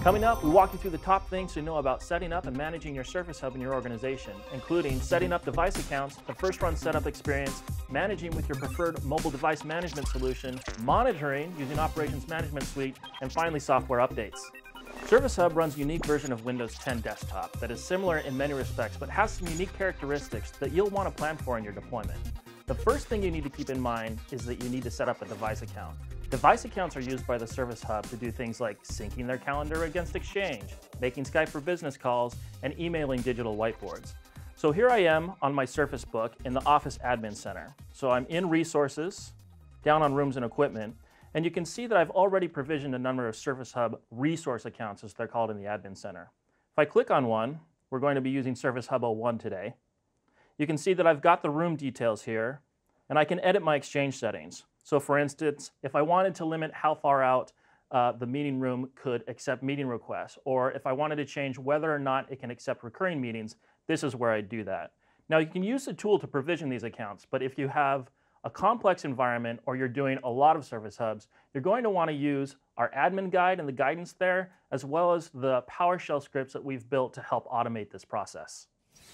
Coming up, we walk you through the top things to know about setting up and managing your Service Hub in your organization, including setting up device accounts, the first run setup experience, managing with your preferred mobile device management solution, monitoring using Operations Management Suite, and finally software updates. Service Hub runs a unique version of Windows 10 desktop that is similar in many respects but has some unique characteristics that you'll want to plan for in your deployment. The first thing you need to keep in mind is that you need to set up a device account. Device accounts are used by the Service Hub to do things like syncing their calendar against Exchange, making Skype for business calls, and emailing digital whiteboards. So here I am on my Surface Book in the Office Admin Center. So I'm in Resources, down on Rooms and Equipment, and you can see that I've already provisioned a number of Service Hub resource accounts, as they're called in the Admin Center. If I click on one, we're going to be using Service Hub 01 today. You can see that I've got the room details here, and I can edit my Exchange settings. So for instance, if I wanted to limit how far out the meeting room could accept meeting requests, or if I wanted to change whether or not it can accept recurring meetings, this is where I'd do that. Now you can use the tool to provision these accounts, but if you have a complex environment or you're doing a lot of Service Hubs, you're going to want to use our admin guide and the guidance there, as well as the PowerShell scripts that we've built to help automate this process.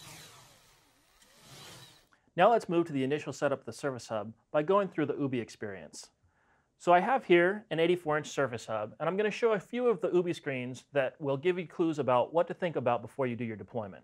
Now let's move to the initial setup of the Service Hub by going through the UBI experience. So I have here an 84-inch Service Hub, and I'm going to show a few of the UBI screens that will give you clues about what to think about before you do your deployment.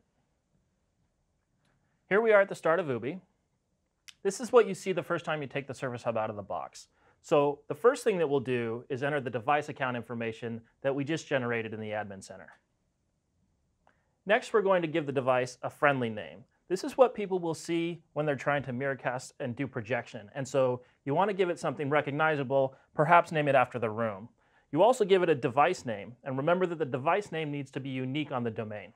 Here we are at the start of UBI. This is what you see the first time you take the Service Hub out of the box. So the first thing that we'll do is enter the device account information that we just generated in the Admin Center. Next, we're going to give the device a friendly name. This is what people will see when they're trying to mirrorcast and do projection. And so you want to give it something recognizable, perhaps name it after the room. You also give it a device name, and remember that the device name needs to be unique on the domain.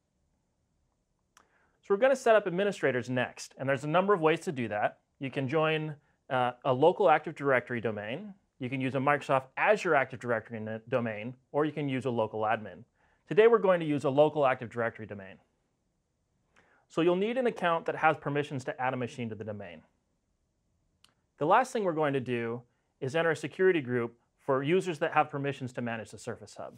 So we're going to set up administrators next, and there's a number of ways to do that. You can join a local Active Directory domain, you can use a Microsoft Azure Active Directory domain, or you can use a local admin. Today we're going to use a local Active Directory domain. So you'll need an account that has permissions to add a machine to the domain. The last thing we're going to do is enter a security group for users that have permissions to manage the Service Hub.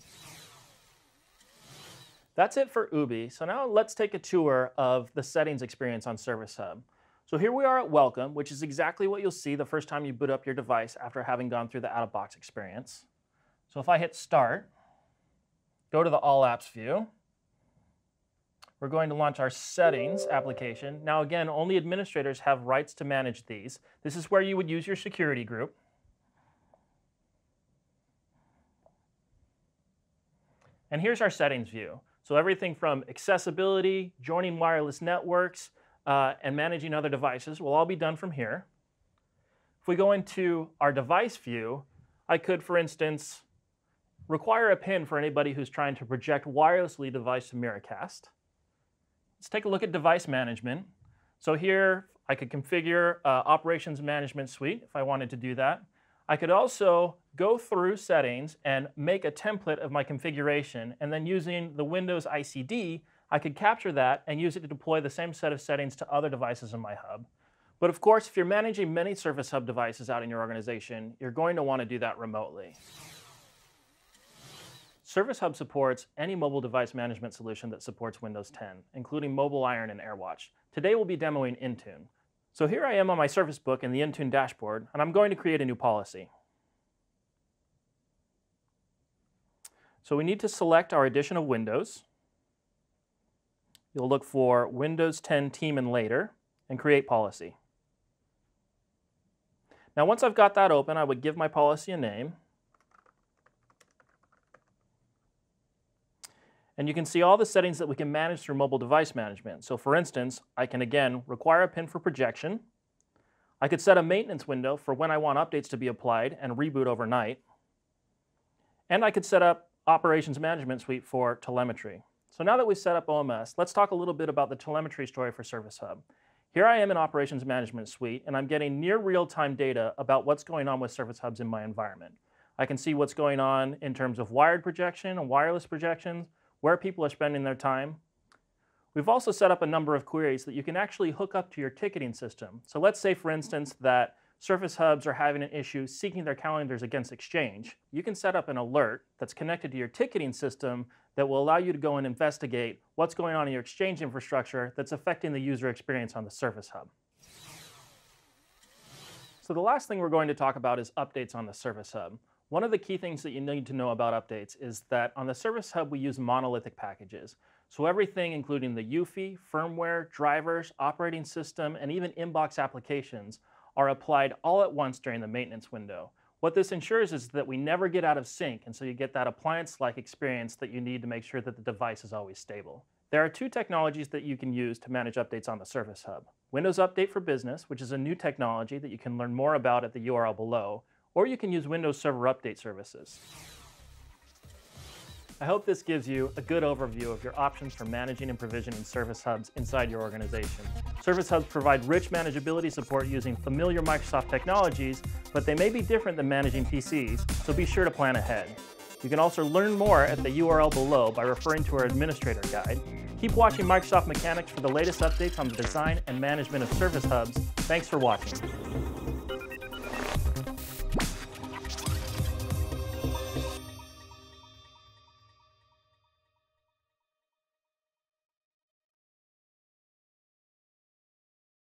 That's it for UBI. So now let's take a tour of the settings experience on Service Hub. So here we are at Welcome, which is exactly what you'll see the first time you boot up your device after having gone through the out-of-box experience. So if I hit Start, go to the All Apps view, we're going to launch our Settings application. Now again, only administrators have rights to manage these. This is where you would use your security group. And here's our settings view. So everything from accessibility, joining wireless networks, and managing other devices will all be done from here. If we go into our device view, I could, for instance, require a PIN for anybody who's trying to project wirelessly device to mirrorcast. Let's take a look at device management. So here I could configure Operations Management Suite if I wanted to do that. I could also go through settings and make a template of my configuration, and then using the Windows ICD, I could capture that and use it to deploy the same set of settings to other devices in my hub. But of course, if you're managing many Service Hub devices out in your organization, you're going to want to do that remotely. Service Hub supports any mobile device management solution that supports Windows 10, including Mobile Iron and AirWatch. Today we'll be demoing Intune. So here I am on my Service Book in the Intune dashboard, and I'm going to create a new policy. So we need to select our edition of Windows. You'll look for Windows 10 Team and Later, and create policy. Now once I've got that open, I would give my policy a name. And you can see all the settings that we can manage through mobile device management. So for instance, I can again require a PIN for projection. I could set a maintenance window for when I want updates to be applied and reboot overnight. And I could set up Operations Management Suite for telemetry. So now that we've set up OMS, let's talk a little bit about the telemetry story for Service Hub. Here I am in Operations Management Suite, and I'm getting near real-time data about what's going on with Service Hubs in my environment. I can see what's going on in terms of wired projection and wireless projections, where people are spending their time. We've also set up a number of queries that you can actually hook up to your ticketing system. So let's say, for instance, that Service hubs are having an issue syncing their calendars against Exchange, you can set up an alert that's connected to your ticketing system that will allow you to go and investigate what's going on in your Exchange infrastructure that's affecting the user experience on the Service Hub. So the last thing we're going to talk about is updates on the Service Hub. One of the key things that you need to know about updates is that on the Service Hub we use monolithic packages. So everything including the UEFI, firmware, drivers, operating system, and even inbox applications are applied all at once during the maintenance window. What this ensures is that we never get out of sync, and so you get that appliance-like experience that you need to make sure that the device is always stable. There are two technologies that you can use to manage updates on the Service Hub. Windows Update for Business, which is a new technology that you can learn more about at the URL below, or you can use Windows Server Update services. I hope this gives you a good overview of your options for managing and provisioning Service Hubs inside your organization. Service Hubs provide rich manageability support using familiar Microsoft technologies, but they may be different than managing PCs, so be sure to plan ahead. You can also learn more at the URL below by referring to our administrator guide. Keep watching Microsoft Mechanics for the latest updates on the design and management of Service Hubs. Thanks for watching.